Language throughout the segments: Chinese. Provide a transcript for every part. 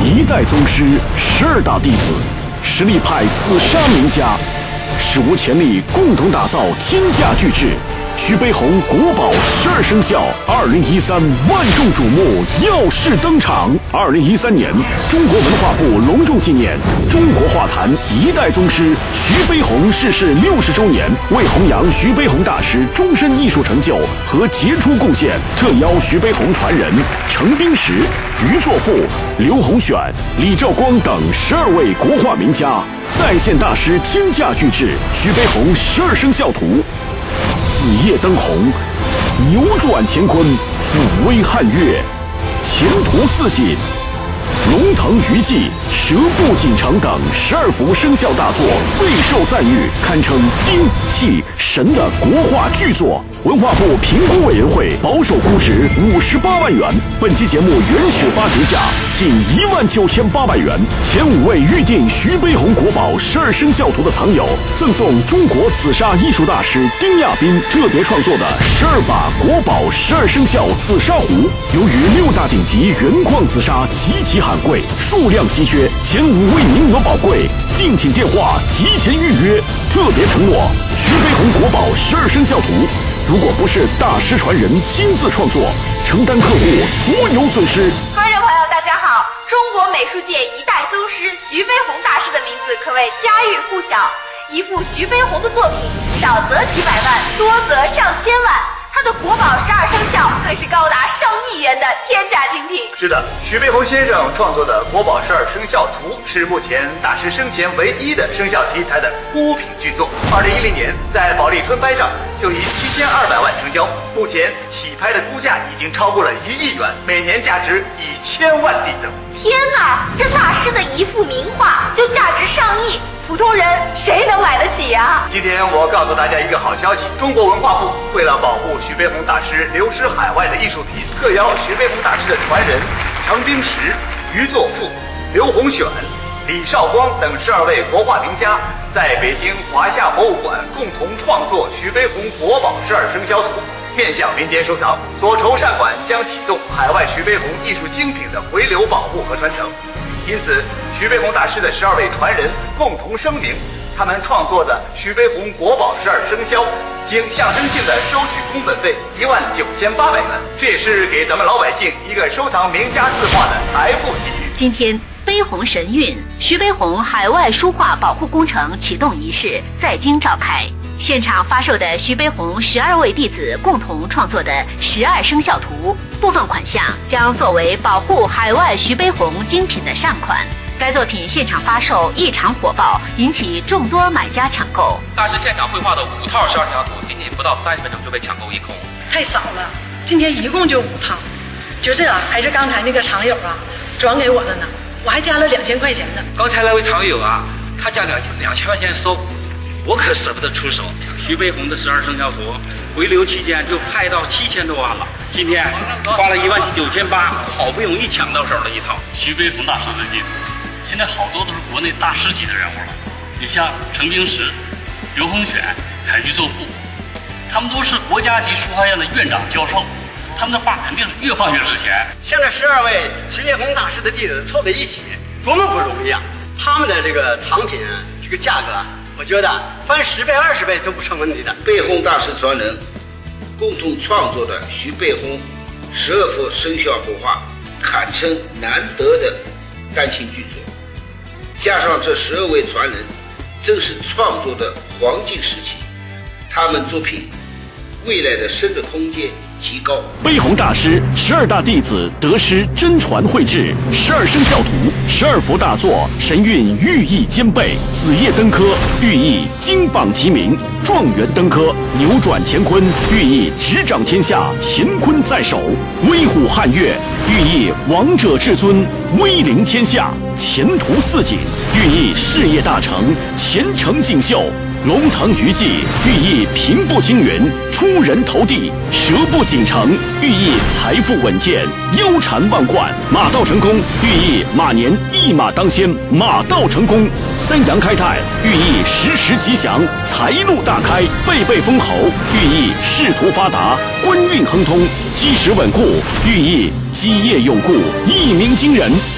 一代宗师，12大弟子，实力派紫砂名家，史无前例共同打造天价巨制。徐悲鸿国宝12生肖2013万众瞩目耀世登场。2013年，中国文化部隆重纪念中国画坛一代宗师徐悲鸿逝世60周年，为弘扬徐悲鸿大师终身艺术成就和杰出贡献，特邀徐悲鸿传人程冰石、余作富、刘洪选、李兆光等12位国画名家，再现大师天价巨制徐悲鸿12生肖图。紫夜灯红，扭转乾坤，抚慰汉乐，前途似锦。龙腾鱼祭、蛇步锦城等12幅生肖大作备受赞誉，堪称精气神的国画巨作。文化部评估委员会保守估值58万元，本期节目原始发行价仅19800元。前5位预定徐悲鸿国宝12生肖图的藏友，赠送中国紫砂艺术大师丁亚斌特别创作的12把国宝12生肖紫砂壶。由于6大顶级原矿紫砂极其罕贵，数量稀缺，前5位名额宝贵，敬请电话提前预约。特别承诺：徐悲鸿国宝12生肖图，如果不是大师传人亲自创作，承担客户所有损失。 观众朋友，大家好！中国美术界一代宗师徐悲鸿大师的名字可谓家喻户晓，一幅徐悲鸿的作品，少则几百万，多则上千万。他的国宝12生肖更是高达上亿元的天价精品。 是的，徐悲鸿先生创作的国宝12生肖图是目前大师生前唯一的生肖题材的孤品巨作。2010年在保利春拍上就以7200万成交，目前起拍的估价已经超过了1亿元，每年价值以1000万递增。 天哪，这大师的一幅名画就价值上亿，普通人谁能买得起啊？ 今天我告诉大家一个好消息，中国文化部为了保护徐悲鸿大师流失海外的艺术品，特邀徐悲鸿大师的传人程冰石、余作富、刘洪选、李绍光等12位国画名家，在北京华夏博物馆共同创作徐悲鸿国宝12生肖图，面向民间收藏。所筹善款将启动海外徐悲鸿艺术精品的回流保护和传承。因此，徐悲鸿大师的12位传人共同声明，他们创作的徐悲鸿国宝12生肖经象征性的收取工本费19800元，这也是给咱们老百姓一个收藏名家字画的财富机遇。 今天，悲鸿神韵徐悲鸿海外书画保护工程启动仪式在京召开。现场发售的徐悲鸿12位弟子共同创作的12生肖图，部分款项将作为保护海外徐悲鸿精品的善款。该作品现场发售异常火爆，引起众多买家抢购。 大师现场绘画的5套12生肖图，仅仅不到30分钟就被抢购一空。 太少了，今天一共就5套，就这还是刚才那个藏友转给我的呢，我还加了2000块钱呢。 刚才那位藏友他加2000块钱收，我可舍不得出手。徐悲鸿的12生肖图回流期间就拍到7000多万了，今天花了19800，好不容易抢到手的一套。 徐悲鸿大师的弟子，现在好多都是国内大师级的人物了。你像程冰石、刘洪选、余作富，他们都是国家级书画院的院长教授，他们的画肯定是越放越值钱。 现在12位徐悲鸿大师的弟子凑在一起，多么不容易啊！他们的这个藏品这个价格，我觉得翻10倍、20倍都不成问题的。 悲鸿大师传人共同创作的徐悲鸿12幅生肖国画，堪称难得的单行巨作。加上这12位传人，正是创作的黄金时期，他们作品未来的深的空间极高。 悲鸿大师12大弟子得师真传绘制12生肖图，12幅大作，神韵寓意兼备。紫夜登科寓意金榜题名，状元登科扭转乾坤，寓意执掌天下，乾坤在手。威虎汉乐寓意王者至尊，威临天下，前途似锦，寓意事业大成，前程锦绣。龙腾鱼祭寓意平步青云，出人头地；蛇步锦城寓意财富稳健，腰缠万贯；马到成功寓意马年一马当先，马到成功；三阳开泰寓意时时吉祥，财路大开；辈辈封侯寓意仕途发达，官运亨通；基石稳固寓意基业永固，一鸣惊人。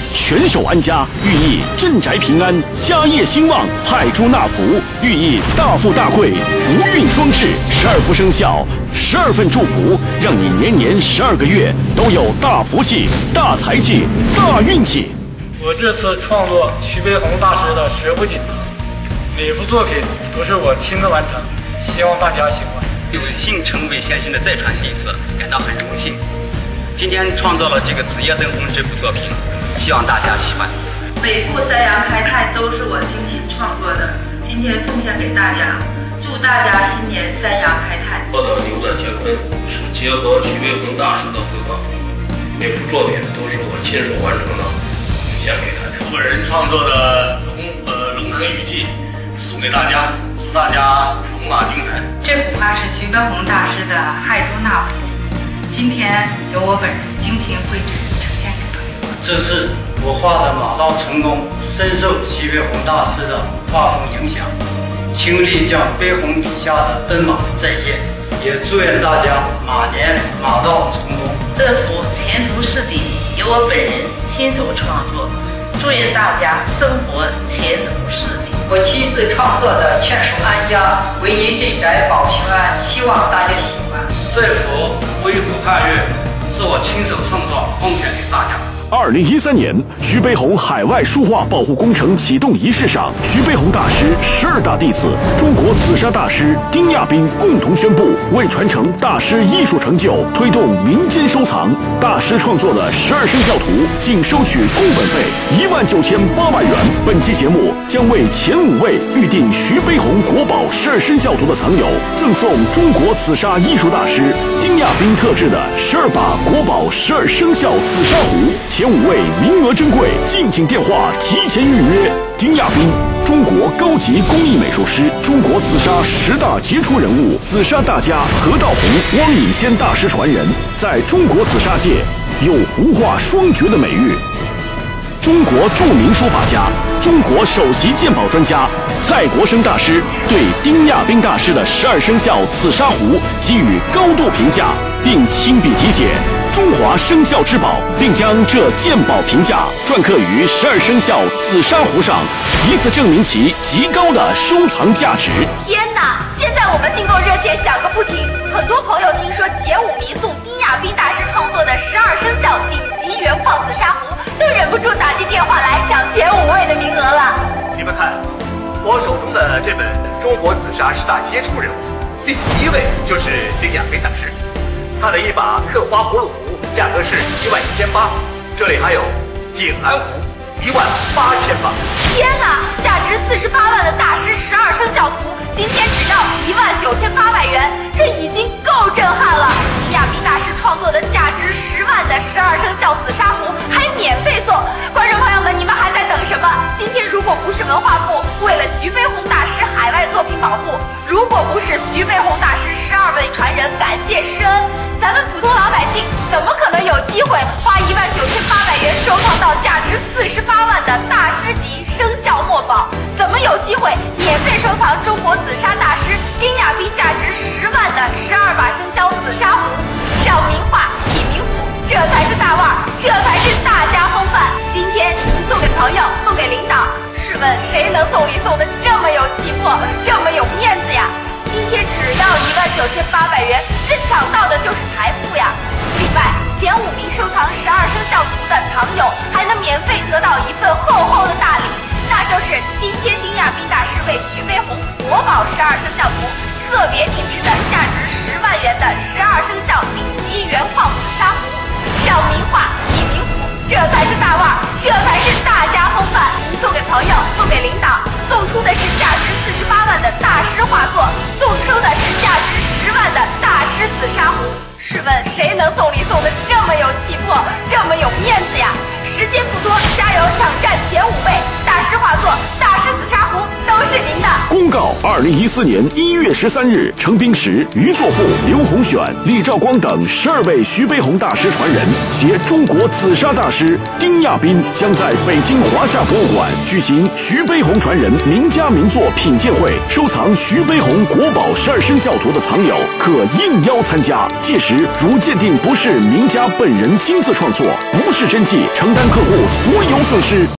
全手安家，寓意镇宅平安、家业兴旺；亥猪纳福，寓意大富大贵、福运双至。12福生肖，12份祝福，让你年年12个月都有大福气、大财气、大运气。 我这次创作徐悲鸿大师的《舌不紧》，每幅作品都是我亲自完成，希望大家喜欢。 有幸成为先生的再传一次，感到很荣幸。今天创作了这个《子夜灯红》这部作品，希望大家喜欢。 每部三阳开泰都是我精心创作的，今天奉献给大家，祝大家新年三阳开泰。 我的牛仔乾坤是结合徐悲鸿大师的绘画风格，每幅作品都是我亲手完成的，献给大家。 我本人创作的龙腾雨记送给大家，祝大家龙马精神。 这幅画是徐悲鸿大师的《亥猪纳福》，今天由我本人精心绘制呈现给朋友们。 这次我画的马到成功，深受徐悲鸿大师的画风影响，倾力将悲鸿笔下的奔马再现，也祝愿大家马年马到成功。 这幅前途似锦由我本人亲手创作，祝愿大家生活前途似锦。 我亲自创作的《劝守安家，为您镇宅保平安》，希望大家喜欢。 这幅微服汉乐是我亲手创作，奉献给大家。 2013年，徐悲鸿海外书画保护工程启动仪式上，徐悲鸿大师12大弟子、中国紫砂大师丁亚斌共同宣布，为传承大师艺术成就，推动民间收藏，大师创作的12生肖图仅收取工本费19800元。本期节目将为前5位预定徐悲鸿国宝12生肖图的藏友，赠送中国紫砂艺术大师丁亚斌特制的12把国宝12生肖紫砂壶。前5位名额珍贵，敬请电话提前预约。丁亚斌，中国高级工艺美术师，中国紫砂10大杰出人物，紫砂大家何道宏、汪颖先大师传人，在中国紫砂界有胡画双绝的美誉。中国著名书法家、中国首席鉴宝专家蔡国生大师对丁亚斌大师的12生肖紫砂壶给予高度评价，并亲笔题写中华生肖之宝，并将这鉴宝评价篆刻于12生肖紫砂壶上，以此证明其极高的收藏价值。 天哪！现在我们订购热线响个不停，很多朋友听说前5名送丁亚斌大师创作的12生肖顶级原矿紫砂壶，都忍不住打起电话来抢前5位的名额了。 你们看，我手中的这本《中国紫砂10大杰出人物》，第1位就是丁亚斌大师。他的一把刻花葫芦壶价格是11800，这里还有景安壶18000把。 天哪！价值48万的大师12生肖图，今天只要19800元，这已经够震撼了。丁亚斌大师创作的价值10万的12生肖紫砂壶还免费送，观众朋友们，你们还在等什么？今天如果不是文化部为了徐悲鸿大师海外作品保护，如果不是徐悲鸿大师12位传人感谢施恩，咱们普通老百姓怎么可能有机会花19800元收藏到价值48万的大师级生肖墨宝？怎么有机会免费收藏中国紫砂大师丁亚斌价值10万的12把生肖紫砂壶？上名画，品名谱，这才是大腕，这才是大家风范。今天您送给朋友，送给领导，试问谁能送礼送的这么有气魄，这么有面子呀？今天只要19800元，这抢到的就是财富呀！另外，前5名收藏12生肖图的藏友还能免费得到一份厚厚的大礼，那就是今天丁亚斌大师为徐悲鸿国宝12生肖图特别定制的价值10万元的12生肖顶级原矿紫砂壶。上名画，品名谱，这才是大腕，这才是大家风范。您送给朋友，送给领导，送出的是价值48万的大师画作，送出的是价值10万的大师紫砂壶。试问谁能送礼送的这么有气魄，这么有面子呀？时间不多，加油抢占前5位！大师画作，大师紫砂壶福都是您的。 公告：2014年1月13日，程冰石、于作富、刘洪选、李兆光等12位徐悲鸿大师传人携中国紫砂大师丁亚斌，将在北京华夏博物馆举行徐悲鸿传人名家名作品鉴会。收藏徐悲鸿国宝12生肖图的藏友可应邀参加。届时如鉴定不是名家本人亲自创作，不是真迹，承担客户所有损失。